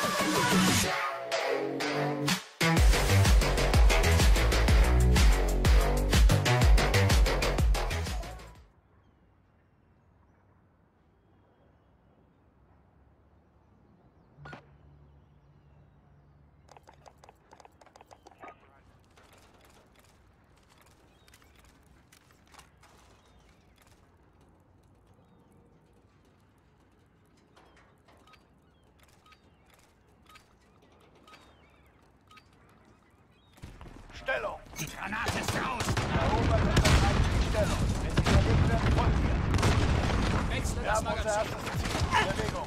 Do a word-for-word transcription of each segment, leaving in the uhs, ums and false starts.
Stellung! Die Granate ist raus! Erobert und verteidigt die Stellung. Wenn sie verlegt werden, folgt ihr. Wechsle Wir das haben unser Magazin! erstes Ziel. Bewegung.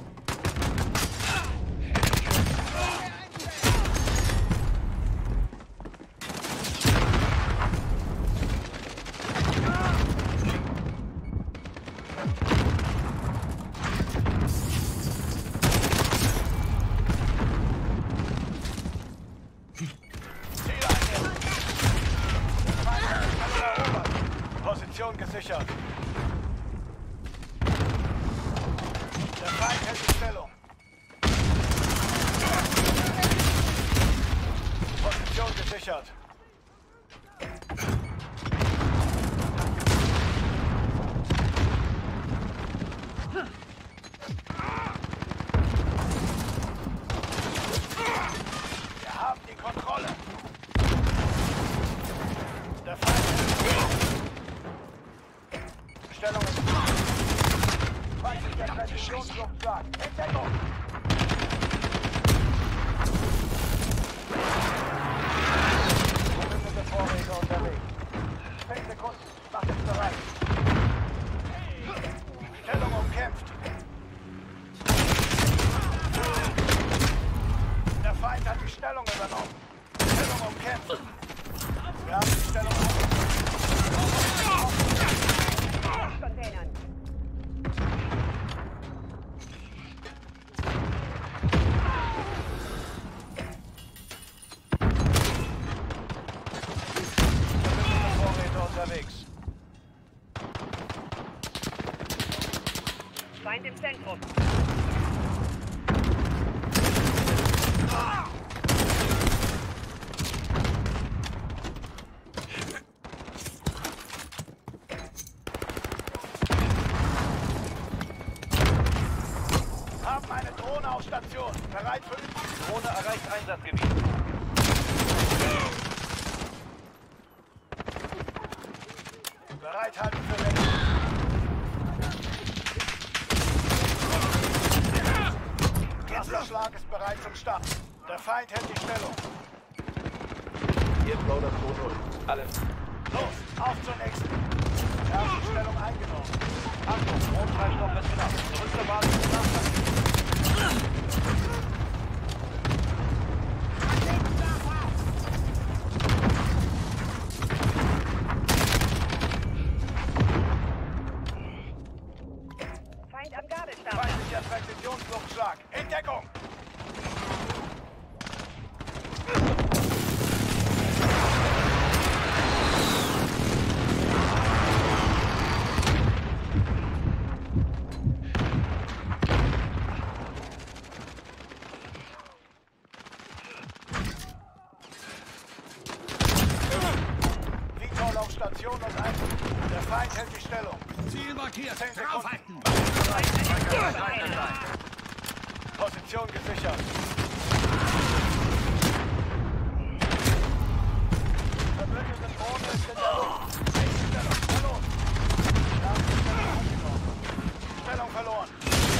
Position gesichert. Der Feind hält die Stellung. Position gesichert. Wir haben die Kontrolle. Der Feind hält die Stellung ist zwanzig der Präzisionsflugplan. Entdeckung! Verbündete Vorräte unterwegs. zehn Sekunden. Macht es bereit. Stellung umkämpft. Der Feind hat die Stellung übernommen. Stellung umkämpft. Wir haben die Stellung eingenommen. Containern. Vorräte unterwegs. Feind im Zentrum. Haben eine Drohne auf Station. Bereit für Übung. Drohne erreicht Einsatzgebiet. Bereithalten für Rettung. Klassenschlag ist bereit zum Start. Der Feind hält die Stellung. Hier Brawler zwei null. Alles. Los, auf zur nächsten. Wir haben die Stellung eingenommen. Achtung, Stromtreibstoff wird knapp. Zurück zur Basis des Nachbarn. Feind am Gabelstab. Feindlicher Präzisionsflugschlag. In Deckung! Vitor auf Station und ein. Der Feind hält die Stellung. Ziel markiert! zehn Sekunden. Draufhalten! Position gesichert. Verbündete Drohne ist in der Luft. Stellung, verloren. Wir haben die Stellung angenommen. Stellung verloren.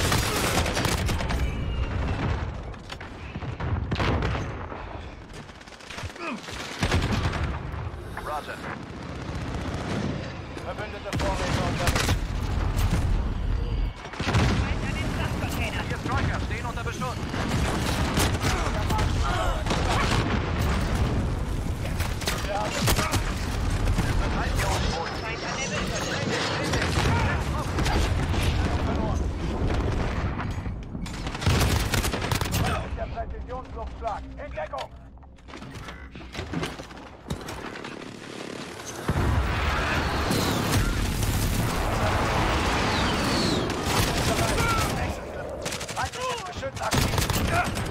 Roger. Verbündete Vorräte unterwegs. Feind an den Frachtcontainer. Hier Striker stehen unter Beschuss. Wir haben Verteidigungsboden. Feind an der Wildschirm. verloren. Der Präzisionsflugschlag. In Deckung! Feindliches Geschütz aktiv.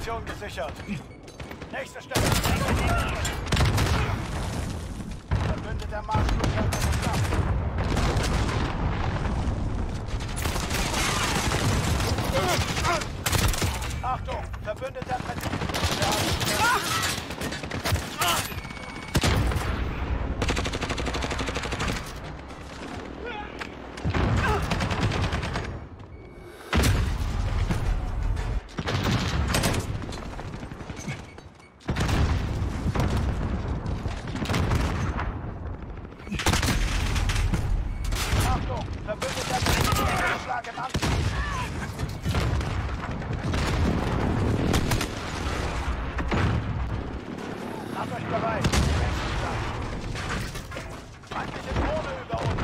Position gesichert. Nächste Stelle. Verbündeter Marschflugkörper verstanden. Achtung, verbündeter Präsident. Achtung, verbündeter Präsident. Schlag im Anflug. Macht euch bereit. Feindliche Drohne über uns.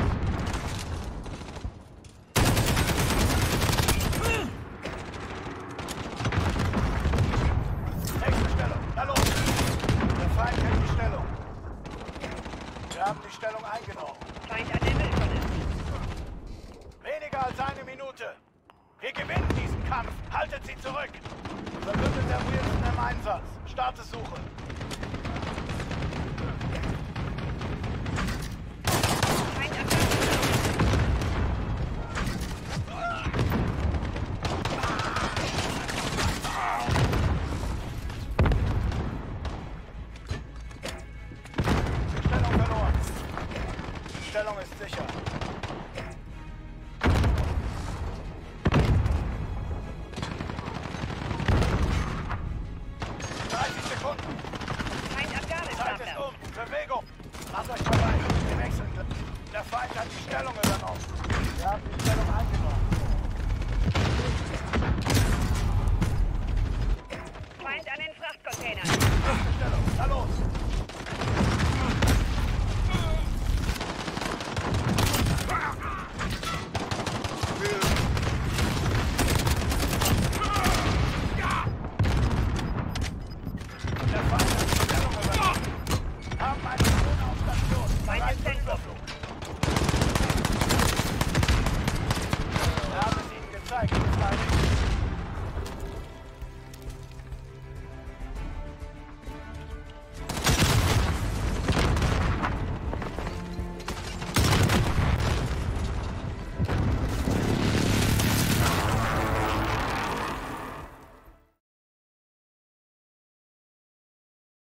Nächste Stellung. Na los. Der Feind hält die Stellung. Wir haben die Stellung eingenommen. Feind an der Mülltonne. Weniger als eine Minute. Wir gewinnen diesen Kampf. Haltet sie zurück. Verbündeter Wilson im Einsatz. Startesuche. Feind am Gabelstapel. Stellung verloren. Stellung ist sicher. dreißig Sekunden. Feind am Zeit ist Gabelstapler. um. Bewegung. Macht euch bereit. Wir wechseln. Der Feind hat die Stellung übernommen. Wir haben die Stellung eingenommen. Feind an den Frachtcontainern. Stellung. Na los.